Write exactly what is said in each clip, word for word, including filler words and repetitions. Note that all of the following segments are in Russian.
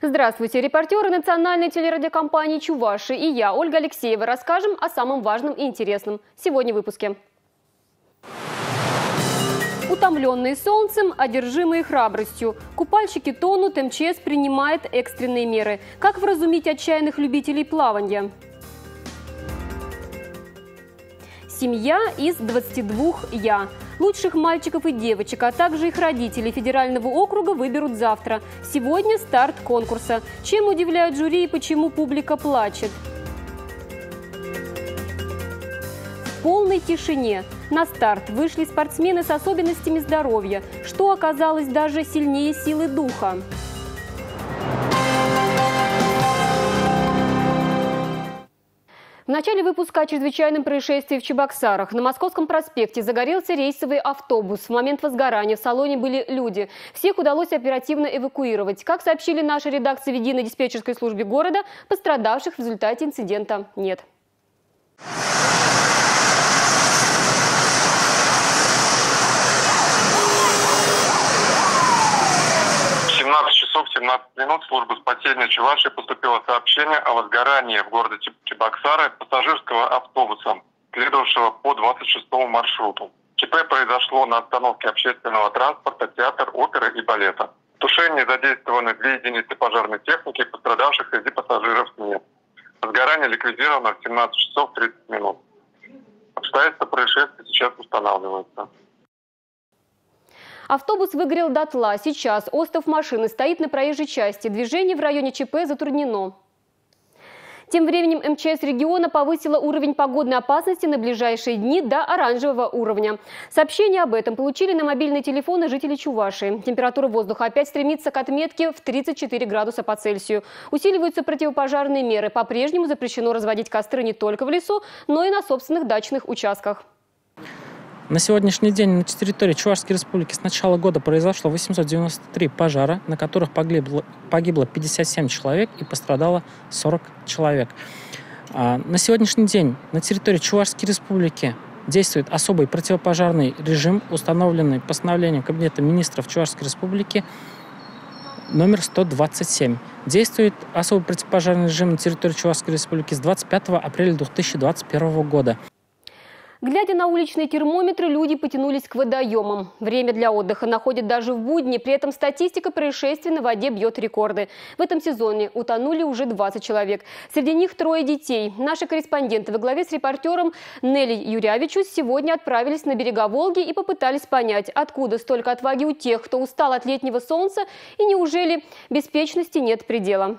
Здравствуйте, репортеры национальной телерадиокомпании «Чуваши» и я, Ольга Алексеева, расскажем о самом важном и интересном сегодня в выпуске. Утомленные солнцем, одержимые храбростью. Купальщики тонут, эм че эс принимает экстренные меры. Как вразумить отчаянных любителей плавания? Семья из двадцати двух «я». Лучших мальчиков и девочек, а также их родителей федерального округа выберут завтра. Сегодня старт конкурса. Чем удивляют жюри и почему публика плачет? В полной тишине. На старт вышли спортсмены с особенностями здоровья, что оказалось даже сильнее силы духа. В начале выпуска о чрезвычайном происшествии в Чебоксарах. На Московском проспекте загорелся рейсовый автобус. В момент возгорания в салоне были люди. Всех удалось оперативно эвакуировать. Как сообщили наши редакции в единой диспетчерской службе города, пострадавших в результате инцидента нет. семнадцать часов семнадцать минут служба спасения Чувашии поступило сообщение о возгорании в городе Чебоксары пассажирского автобуса, следовавшего по двадцать шестому маршруту. ЧП произошло на остановке общественного транспорта, театр, оперы и балета. В тушении задействованы две единицы пожарной техники, пострадавших среди пассажиров нет. Возгорание ликвидировано в семнадцать часов тридцать минут. Обстоятельства происшествия сейчас устанавливаются. Автобус выгорел дотла. Сейчас остов машины стоит на проезжей части. Движение в районе ЧП затруднено. Тем временем эм че эс региона повысила уровень погодной опасности на ближайшие дни до оранжевого уровня. Сообщение об этом получили на мобильные телефоны жителей Чувашии. Температура воздуха опять стремится к отметке в тридцать четыре градуса по Цельсию. Усиливаются противопожарные меры. По-прежнему запрещено разводить костры не только в лесу, но и на собственных дачных участках. На сегодняшний день на территории Чувашской республики с начала года произошло восемьсот девяносто три пожара, на которых погибло, погибло пятьдесят семь человек и пострадало сорок человек. А на сегодняшний день на территории Чувашской республики действует особый противопожарный режим, установленный постановлением Кабинета министров Чувашской республики номер сто двадцать семь. Действует особый противопожарный режим на территории Чувашской республики с двадцать пятого апреля две тысячи двадцать первого года. Глядя на уличные термометры, люди потянулись к водоемам. Время для отдыха находят даже в будни. При этом статистика происшествий на воде бьет рекорды. В этом сезоне утонули уже двадцать человек. Среди них трое детей. Наши корреспонденты во главе с репортером Нелей Юрявичу сегодня отправились на берега Волги и попытались понять, откуда столько отваги у тех, кто устал от летнего солнца, и неужели беспечности нет предела.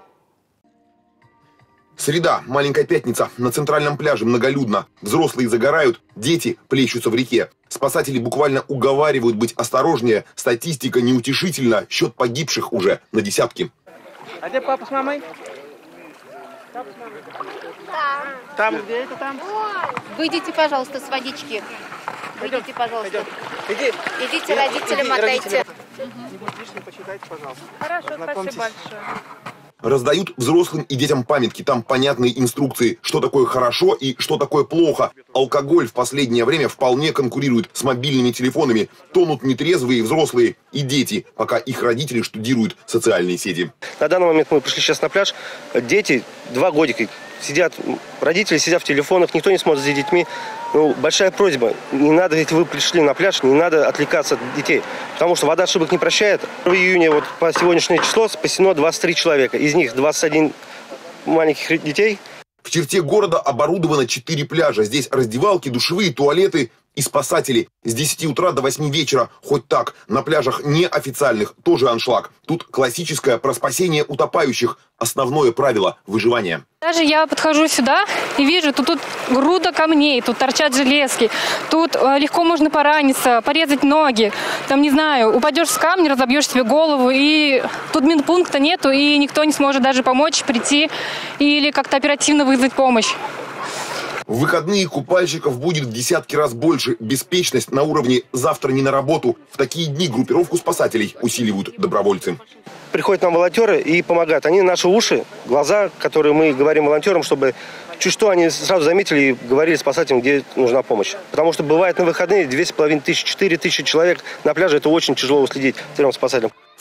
Среда, маленькая пятница, на центральном пляже многолюдно. Взрослые загорают, дети плещутся в реке. Спасатели буквально уговаривают быть осторожнее. Статистика неутешительна, счет погибших уже на десятки. А где папа с мамой? Папа с мамой. Там. Там где это там? Выйдите, пожалуйста, с водички. Выйдите, пожалуйста. Иди. Идите, родителям отдайте. Не будет лишним, почитайте, пожалуйста. Хорошо, спасибо большое. Раздают взрослым и детям памятки. Там понятные инструкции, что такое хорошо и что такое плохо. Алкоголь в последнее время вполне конкурирует с мобильными телефонами. Тонут нетрезвые взрослые и дети, пока их родители штудируют социальные сети. На данный момент мы пришли сейчас на пляж. Дети, два годика, сидят, родители сидят в телефонах, никто не смотрит за детьми. Ну, большая просьба, не надо, если вы пришли на пляж, не надо отвлекаться от детей, потому что вода ошибок не прощает. В июне вот по сегодняшнее число спасено двадцать три человека, из них двадцать один маленьких детей. В черте города оборудовано четыре пляжа. Здесь раздевалки, душевые, туалеты и спасатели. С десяти утра до восьми вечера, хоть так, на пляжах неофициальных тоже аншлаг. Тут классическое про спасение утопающих. Основное правило выживания. Даже я подхожу сюда и вижу, тут, тут груда камней, тут торчат железки, тут э, легко можно пораниться, порезать ноги. Там, не знаю, упадешь с камня, разобьешь себе голову, и тут медпункта нету, и никто не сможет даже помочь, прийти или как-то оперативно вызвать помощь. В выходные купальщиков будет в десятки раз больше. Беспечность на уровне «завтра не на работу». В такие дни группировку спасателей усиливают добровольцы. Приходят нам волонтеры и помогают. Они наши уши, глаза, которые мы говорим волонтерам, чтобы чуть что они сразу заметили и говорили спасателям, где нужна помощь. Потому что бывает на выходные две с половиной тысячи, четыре тысячи человек на пляже. Это очень тяжело уследить трем спасателям. В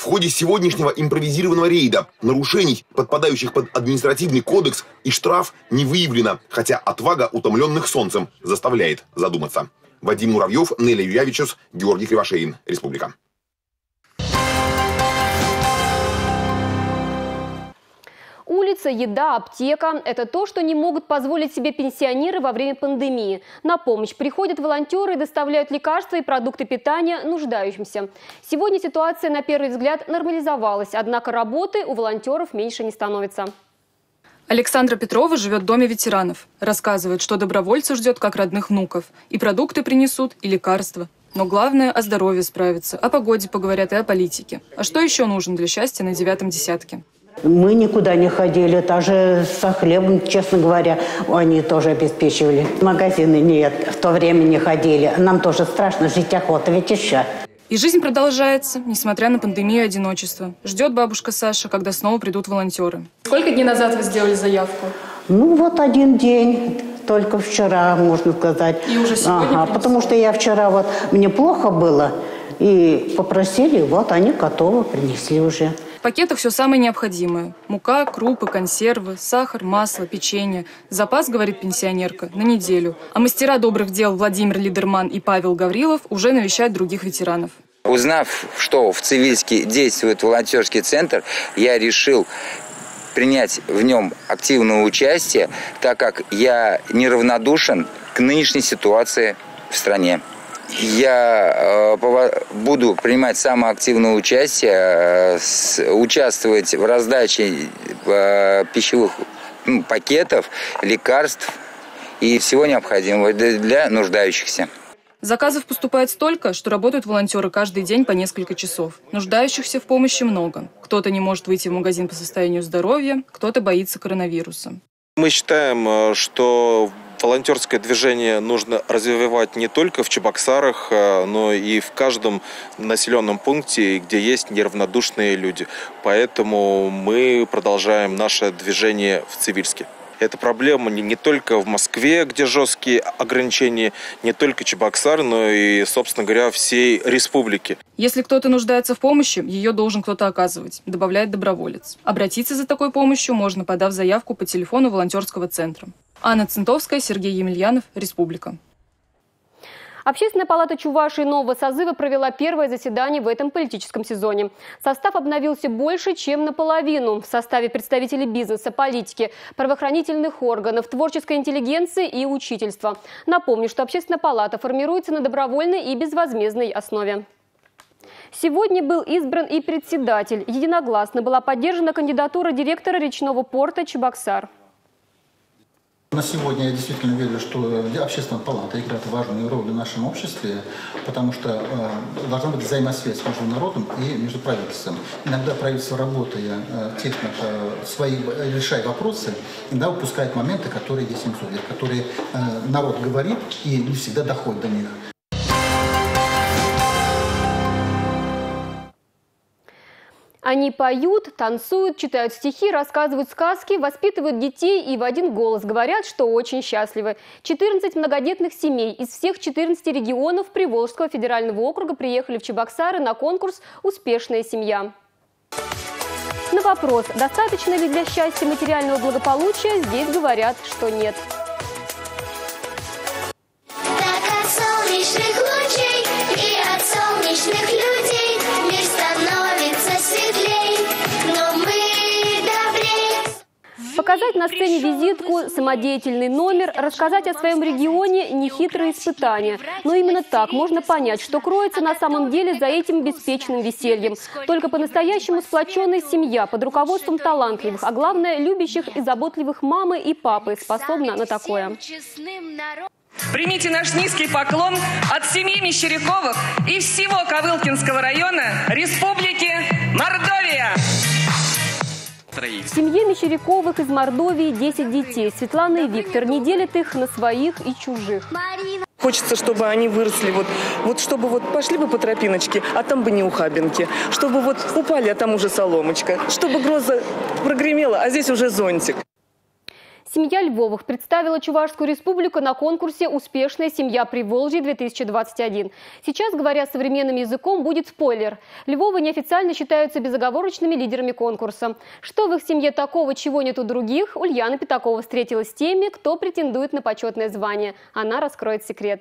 В ходе сегодняшнего импровизированного рейда нарушений, подпадающих под административный кодекс, и штраф не выявлено, хотя отвага утомленных солнцем заставляет задуматься. Вадим Муравьев, Неля Юрьявичус, Георгий Кривошеин. Республика. Улица, еда, аптека – это то, что не могут позволить себе пенсионеры во время пандемии. На помощь приходят волонтеры и доставляют лекарства и продукты питания нуждающимся. Сегодня ситуация, на первый взгляд, нормализовалась, однако работы у волонтеров меньше не становится. Александра Петрова живет в доме ветеранов. Рассказывает, что добровольцы ждет как родных внуков. И продукты принесут, и лекарства. Но главное – о здоровье справиться, о погоде поговорят и о политике. А что еще нужно для счастья на девятом десятке? Мы никуда не ходили, даже со хлебом, честно говоря, они тоже обеспечивали. В магазины нет, в то время не ходили. Нам тоже страшно, жить охота, ведь еще. И жизнь продолжается, несмотря на пандемию и одиночество. Ждет бабушка Саша, когда снова придут волонтеры. Сколько дней назад вы сделали заявку? Ну вот один день, только вчера, можно сказать. И уже сегодня ага, потому что я вчера, вот, мне плохо было, и попросили, вот они готовы, принесли уже. В пакетах все самое необходимое. Мука, крупы, консервы, сахар, масло, печенье. Запас, говорит пенсионерка, на неделю. А мастера добрых дел Владимир Лидерман и Павел Гаврилов уже навещают других ветеранов. Узнав, что в Цивильске действует волонтерский центр, я решил принять в нем активное участие, так как я неравнодушен к нынешней ситуации в стране. Я э, буду принимать самое активное участие, э, с, участвовать в раздаче э, пищевых ну, пакетов, лекарств и всего необходимого для, для нуждающихся. Заказов поступает столько, что работают волонтеры каждый день по несколько часов. Нуждающихся в помощи много. Кто-то не может выйти в магазин по состоянию здоровья, кто-то боится коронавируса. Мы считаем, что волонтерское движение нужно развивать не только в Чебоксарах, но и в каждом населенном пункте, где есть неравнодушные люди. Поэтому мы продолжаем наше движение в Цивильске. Эта проблема не, не только в Москве, где жесткие ограничения, не только Чебоксар, но и, собственно говоря, всей республики. Если кто-то нуждается в помощи, ее должен кто-то оказывать, добавляет доброволец. Обратиться за такой помощью можно, подав заявку по телефону волонтерского центра. Анна Центовская, Сергей Емельянов, Республика. Общественная палата Чувашии нового созыва провела первое заседание в этом политическом сезоне. Состав обновился больше, чем наполовину. В составе представителей бизнеса, политики, правоохранительных органов, творческой интеллигенции и учительства. Напомню, что Общественная палата формируется на добровольной и безвозмездной основе. Сегодня был избран и председатель. Единогласно была поддержана кандидатура директора речного порта Чебоксар. На сегодня я действительно верю, что Общественная палата играет важную роль в нашем обществе, потому что э, должна быть взаимосвязь между народом и между правительством. Иногда правительство, работая э, тесно, э, свои, решая вопросы, иногда упускает моменты, которые есть инсулит, которые э, народ говорит и не всегда доходит до них. Они поют, танцуют, читают стихи, рассказывают сказки, воспитывают детей и в один голос говорят, что очень счастливы. четырнадцать многодетных семей из всех четырнадцати регионов Приволжского федерального округа приехали в Чебоксары на конкурс «Успешная семья». На вопрос, достаточно ли для счастья материального благополучия, здесь говорят, что нет. Так от солнечных лучей и от солнечных людей мир становится светлей, но мы добрее. Показать на сцене визитку, самодеятельный номер, рассказать о своем регионе – нехитрые испытания. Но именно так можно понять, что кроется на самом деле за этим беспечным весельем. Только по-настоящему сплоченная семья под руководством талантливых, а главное – любящих и заботливых мамы и папы способна на такое. Примите наш низкий поклон от семьи Мещеряковых и всего Ковылкинского района Республики Мордовия. В семье Мещеряковых из Мордовии десять детей. Светлана и Виктор не делят их на своих и чужих. Хочется, чтобы они выросли, вот, вот чтобы вот пошли бы по тропиночке, а там бы не ухабинки. Чтобы вот упали, а там уже соломочка. Чтобы гроза прогремела, а здесь уже зонтик. Семья Львовых представила Чувашскую республику на конкурсе «Успешная семья Приволжья-две тысячи двадцать один». Сейчас, говоря современным языком, будет спойлер. Львовы неофициально считаются безоговорочными лидерами конкурса. Что в их семье такого, чего нет у других, Ульяна Пятакова встретилась с теми, кто претендует на почетное звание. Она раскроет секрет.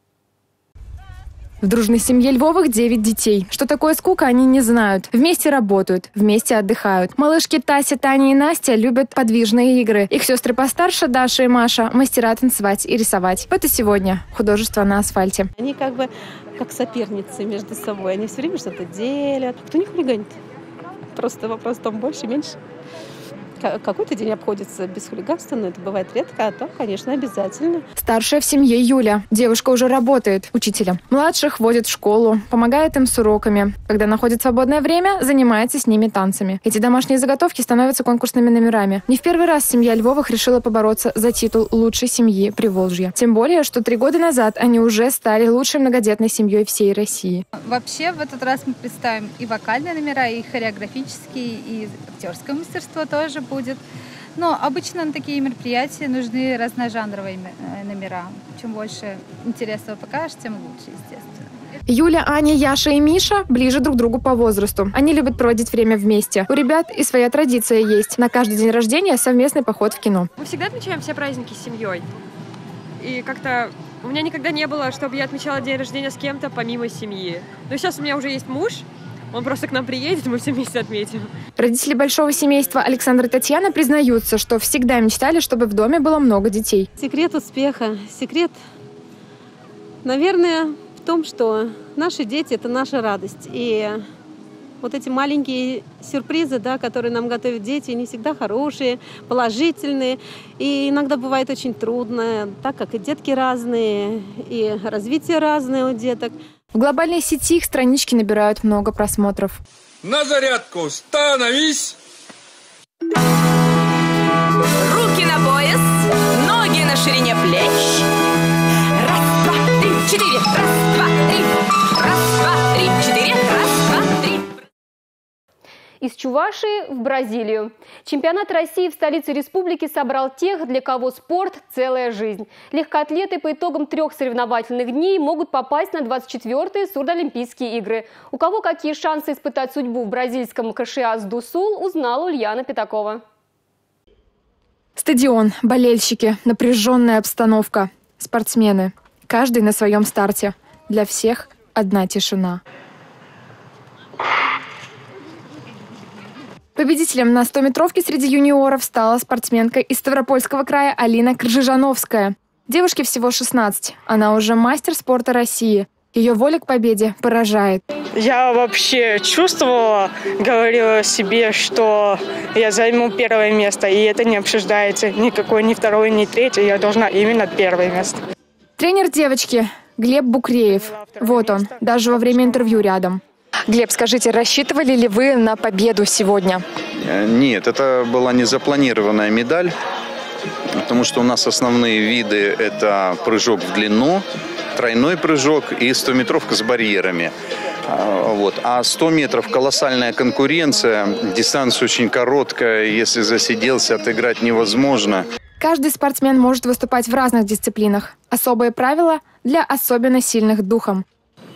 В дружной семье Львовых девять детей. Что такое скука, они не знают. Вместе работают, вместе отдыхают. Малышки Тася, Таня и Настя любят подвижные игры. Их сестры постарше, Даша и Маша, мастера танцевать и рисовать. Вот и сегодня художество на асфальте. Они как бы как соперницы между собой. Они все время что-то делят. Кто не хулиганит? Просто вопрос там больше, меньше. Какой-то день обходится без хулиганства, но это бывает редко, а то, конечно, обязательно. Старшая в семье Юля. Девушка уже работает учителем. Младших водит в школу, помогает им с уроками. Когда находит свободное время, занимается с ними танцами. Эти домашние заготовки становятся конкурсными номерами. Не в первый раз семья Львовых решила побороться за титул лучшей семьи Приволжья. Тем более, что три года назад они уже стали лучшей многодетной семьей всей России. Вообще, в этот раз мы представим и вокальные номера, и хореографические, и актерское мастерство тоже будет. Но обычно на такие мероприятия нужны разножанровые номера. Чем больше интересного покажешь, тем лучше, естественно. Юля, Аня, Яша и Миша ближе друг к другу по возрасту. Они любят проводить время вместе. У ребят и своя традиция есть. На каждый день рождения совместный поход в кино. Мы всегда отмечаем все праздники с семьей. И как-то у меня никогда не было, чтобы я отмечала день рождения с кем-то помимо семьи. Но сейчас у меня уже есть муж. Он просто к нам приедет, и мы все вместе отметим. Родители большого семейства Александр и Татьяна признаются, что всегда мечтали, чтобы в доме было много детей. Секрет успеха, секрет, наверное, в том, что наши дети – это наша радость. И вот эти маленькие сюрпризы, да, которые нам готовят дети, они всегда хорошие, положительные. И иногда бывает очень трудно, так как и детки разные, и развитие разное у деток. В глобальной сети их странички набирают много просмотров. На зарядку становись! Руки на пояс, ноги на ширине плеч. Раз, два, три, четыре. Раз, два, три. Раз, два, три, четыре. Раз, два, три. Из Чувашии в Бразилию. Чемпионат России в столице республики собрал тех, для кого спорт – целая жизнь. Легкоатлеты по итогам трех соревновательных дней могут попасть на двадцать четвёртые Сурдолимпийские игры. У кого какие шансы испытать судьбу в бразильском Кашиас-ду-Сул, узнала Ульяна Пятакова. Стадион, болельщики, напряженная обстановка, спортсмены. Каждый на своем старте. Для всех одна тишина. Победителем на стометровке среди юниоров стала спортсменка из Ставропольского края Алина Кржижановская. Девушке всего шестнадцать. Она уже мастер спорта России. Ее воля к победе поражает. Я вообще чувствовала, говорила себе, что я займу первое место. И это не обсуждается. Никакой ни второе, ни третье. Я должна именно первое место. Тренер девочки Глеб Букреев. Вот он, даже во время интервью рядом. Глеб, скажите, рассчитывали ли вы на победу сегодня? Нет, это была незапланированная медаль, потому что у нас основные виды – это прыжок в длину, тройной прыжок и стометровка с барьерами. Вот. А сто метров – колоссальная конкуренция, дистанция очень короткая, если засиделся, отыграть невозможно. Каждый спортсмен может выступать в разных дисциплинах. Особые правила для особенно сильных духом.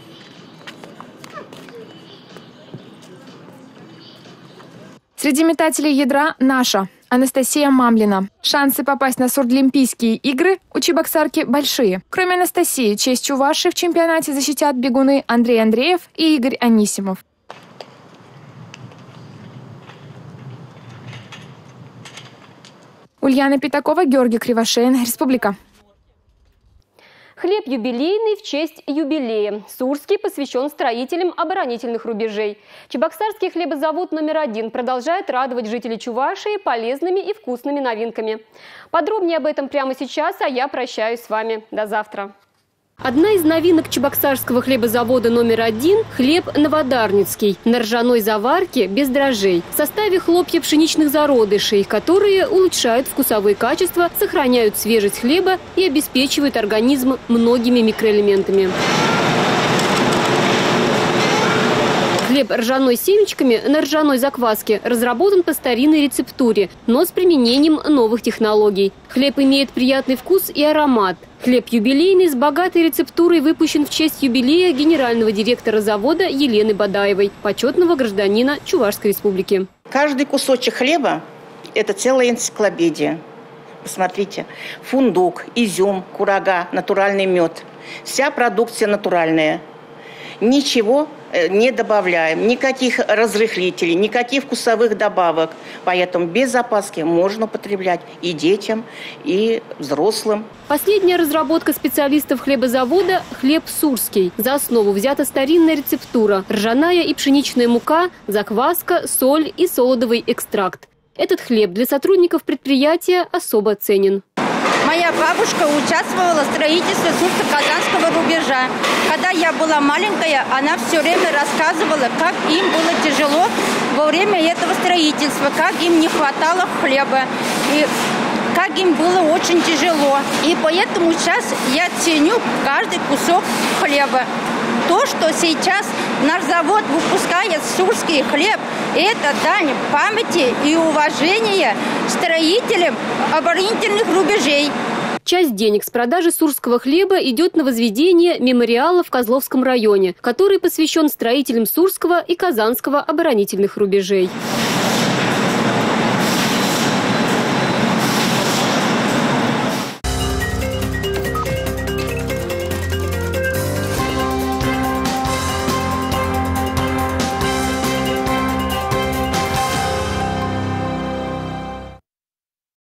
Среди метателей ядра наша Анастасия Мамлина. Шансы попасть на Сурдолимпийские игры у чебоксарки большие. Кроме Анастасии, честь Чувашии в чемпионате защитят бегуны Андрей Андреев и Игорь Анисимов. Ульяна Пятакова, Георгий Кривошеин, Республика. Хлеб юбилейный в честь юбилея. Сурский посвящен строителям оборонительных рубежей. Чебоксарский хлебозавод номер один продолжает радовать жителей Чувашии полезными и вкусными новинками. Подробнее об этом прямо сейчас, а я прощаюсь с вами. До завтра. Одна из новинок чебоксарского хлебозавода номер один – хлеб новодарницкий, на ржаной заварке без дрожжей. В составе хлопья пшеничных зародышей, которые улучшают вкусовые качества, сохраняют свежесть хлеба и обеспечивают организм многими микроэлементами. Хлеб ржаной с семечками на ржаной закваске разработан по старинной рецептуре, но с применением новых технологий. Хлеб имеет приятный вкус и аромат. Хлеб юбилейный с богатой рецептурой выпущен в честь юбилея генерального директора завода Елены Бадаевой, почетного гражданина Чувашской республики. Каждый кусочек хлеба – это целая энциклопедия. Посмотрите, фундук, изюм, курага, натуральный мед. Вся продукция натуральная. Ничего не добавляем, никаких разрыхлителей, никаких вкусовых добавок. Поэтому без опаски можно употреблять и детям, и взрослым. Последняя разработка специалистов хлебозавода – хлеб сурский. За основу взята старинная рецептура – ржаная и пшеничная мука, закваска, соль и солодовый экстракт. Этот хлеб для сотрудников предприятия особо ценен. Моя бабушка участвовала в строительстве Сурско-Казанского рубежа. Когда я была маленькая, она все время рассказывала, как им было тяжело во время этого строительства, как им не хватало хлеба, и как им было очень тяжело. И поэтому сейчас я ценю каждый кусок хлеба. То, что сейчас наш завод выпускает сурский хлеб, это дань памяти и уважения строителям оборонительных рубежей. Часть денег с продажи сурского хлеба идет на возведение мемориала в Козловском районе, который посвящен строителям Сурского и Казанского оборонительных рубежей.